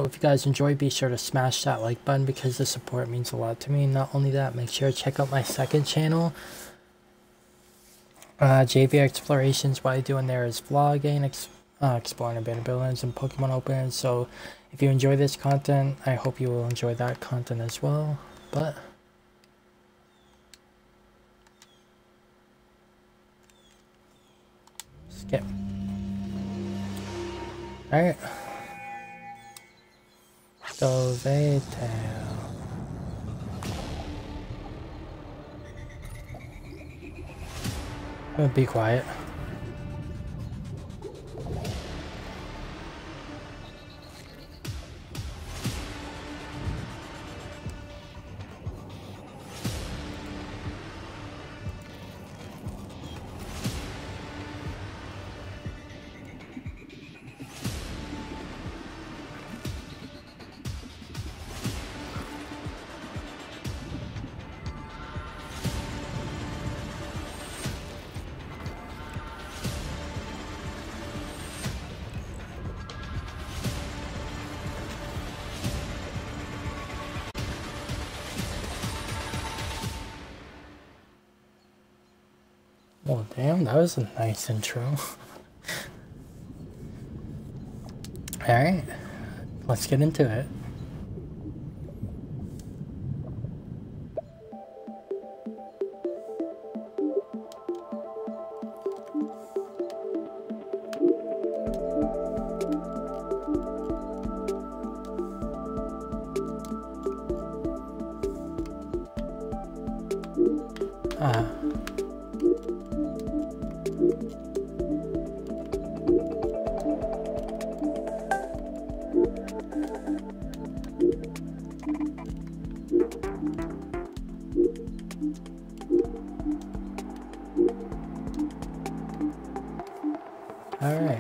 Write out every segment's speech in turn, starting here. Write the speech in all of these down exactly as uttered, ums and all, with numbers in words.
if you guys enjoy, be sure to smash that like button because the support means a lot to me. Not only that, make sure to check out my second channel, uh, J V Explorations. What I do in there is vlogging, ex uh, exploring abandoned buildings and Pokemon openings. So if you enjoy this content, I hope you will enjoy that content as well. But skip. Alright. Go Vetail. I'm gonna be quiet. Oh damn, that was a nice intro. Alright, let's get into it. Ah. All right.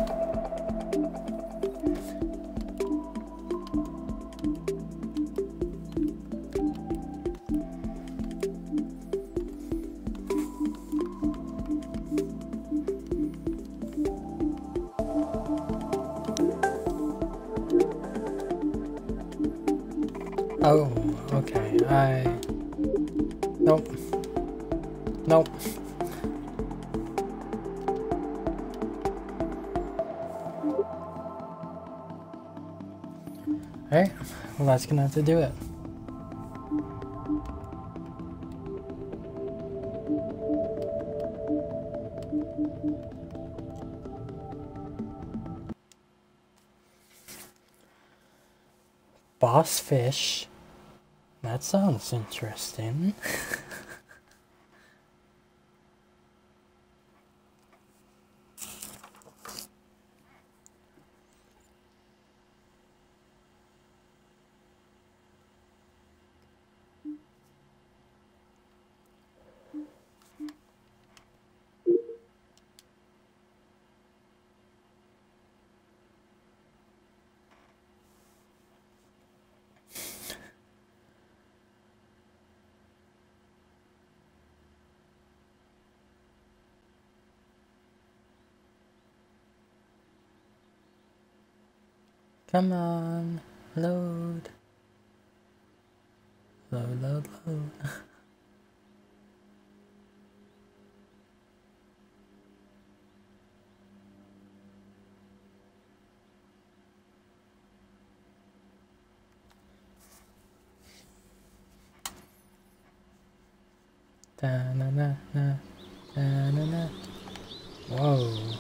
Oh, okay. I nope. Nope. Alright, well that's gonna have to do it. Boss fish. That sounds interesting. Come on, load. Load, load, load. Da na na na, da na na. Whoa.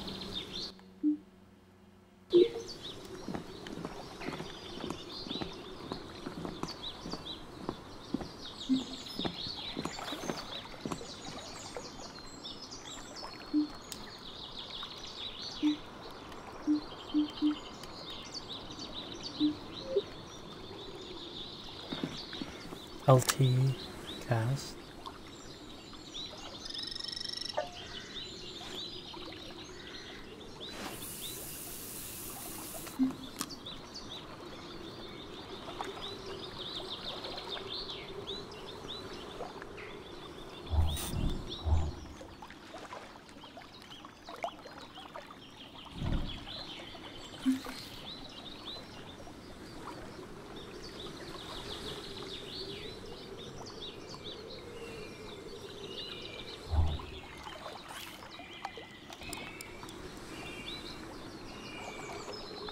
L T cast.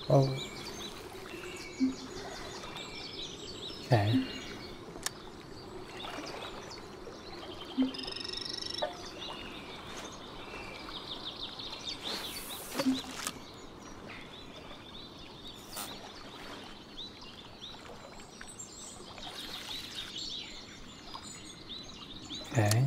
Oh. Okay. Okay.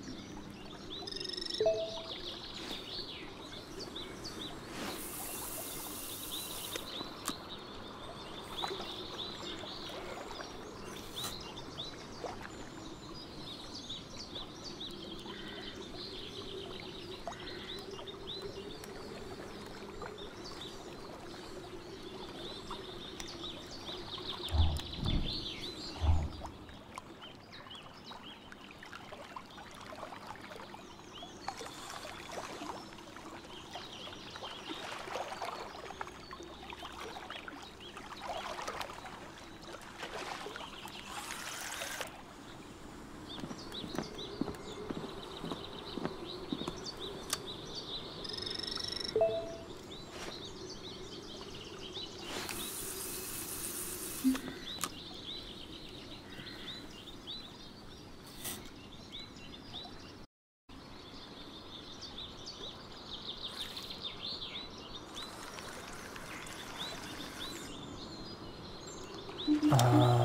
Uh,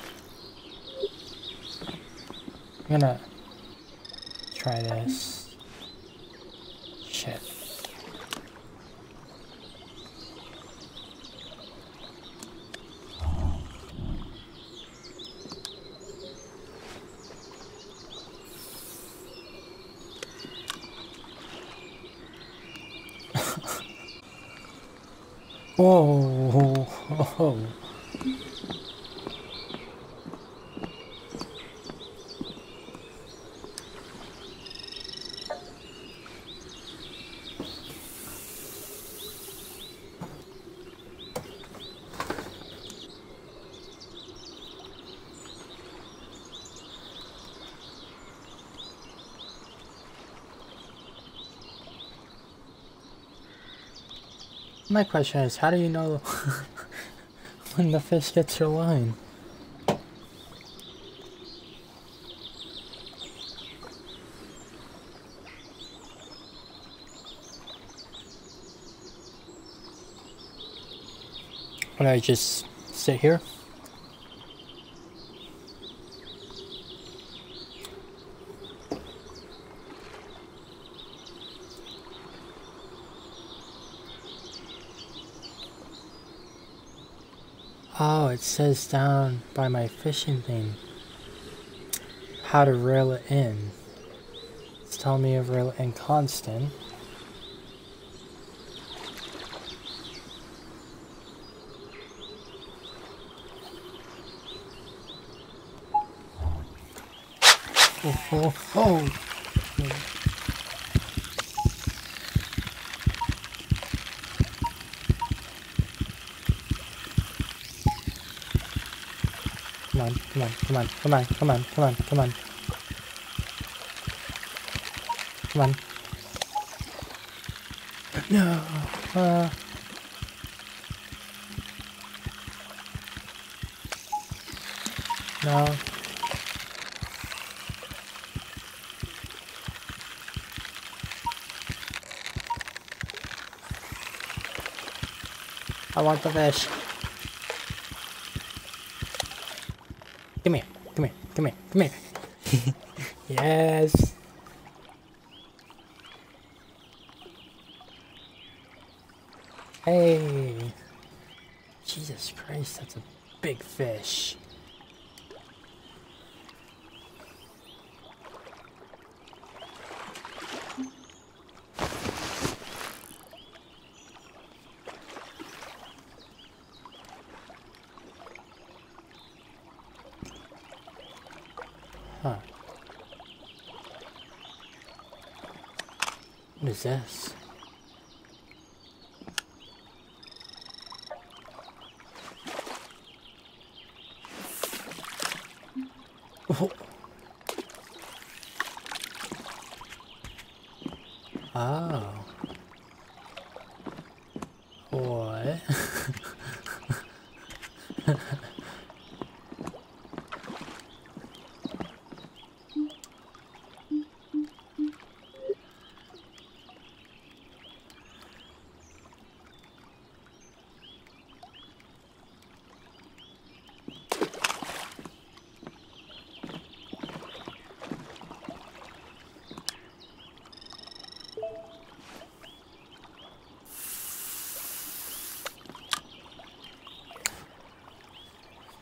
I'm gonna try this. Shit. Whoa. Oh. My question is, how do you know when the fish gets your line? Would I just sit here? Oh, it says down by my fishing thing how to reel it in. It's telling me to reel it in constant. Oh, oh, oh. Come on, come on, come on, come on, come on, come on, come on. Come on. No. Uh. No. I want the fish. Come here, come here, come here, come here. Yes. Hey. Jesus Christ, that's a big fish. Huh. What is this? Oh. Oh. What?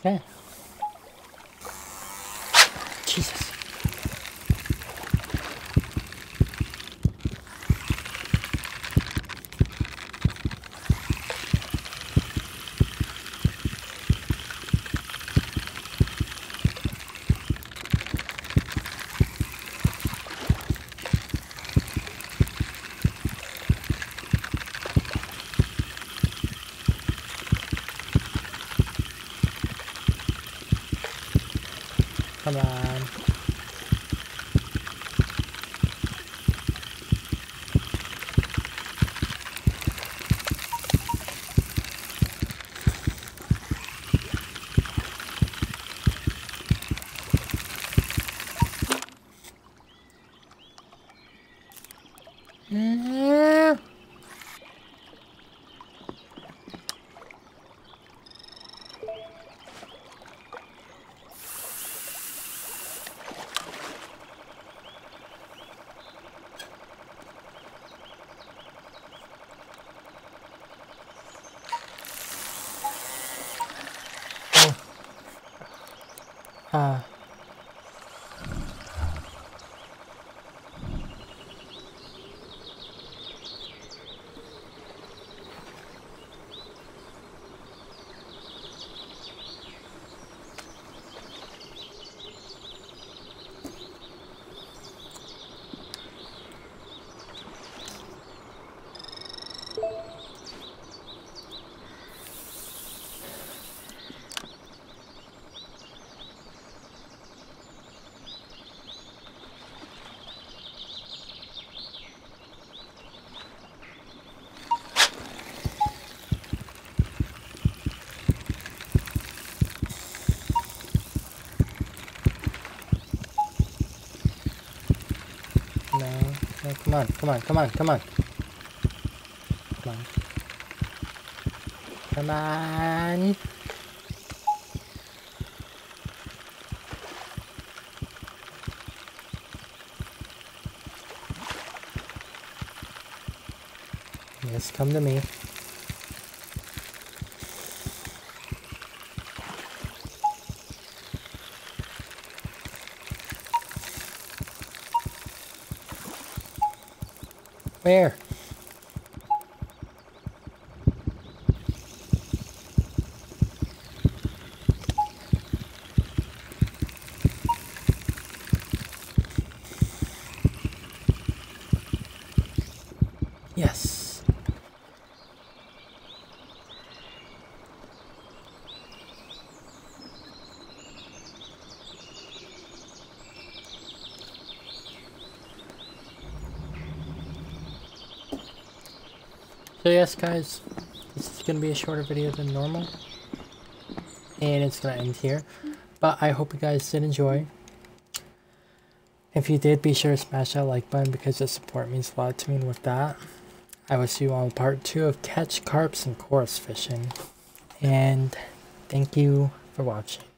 Okay. Jesus. Come on. Mm. Ah. No, no, come on, come on, come on, come on. Come on. Come on. Yes, come to me. Where? Yes. So yes, guys, this is going to be a shorter video than normal, and it's going to end here, but I hope you guys did enjoy. If you did, be sure to smash that like button because the support means a lot to me, and with that, I will see you on part two of Catch Carps and Chorus Fishing, and thank you for watching.